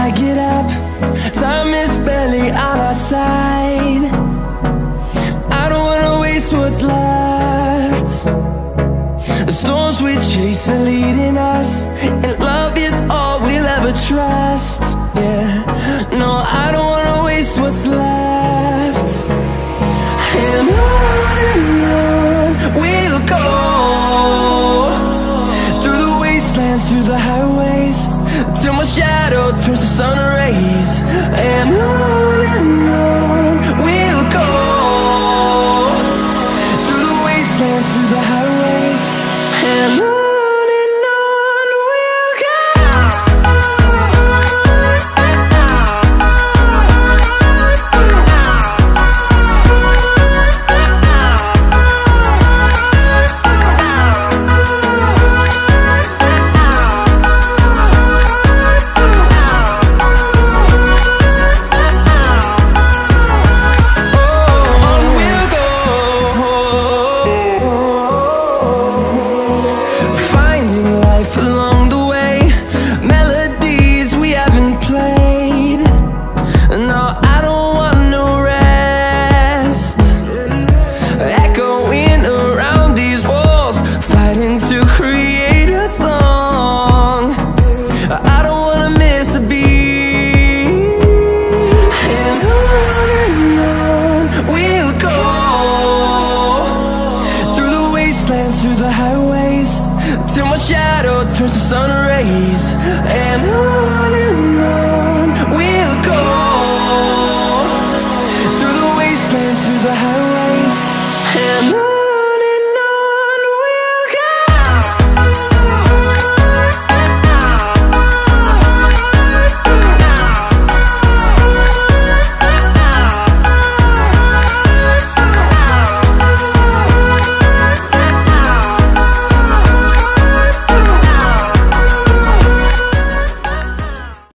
I get up, time is barely on our side. I don't wanna waste what's left. The storms we chase are leading us, and love is all we'll ever trust. Yeah, no, I don't wanna waste what's left. And on we'll go, through the wastelands, through the highways, till my shadow turns to sun rays. And on we'll go, through the wastelands, through the highways, and on we'll go. Through the highways, till my shadow turns to sun rays. And on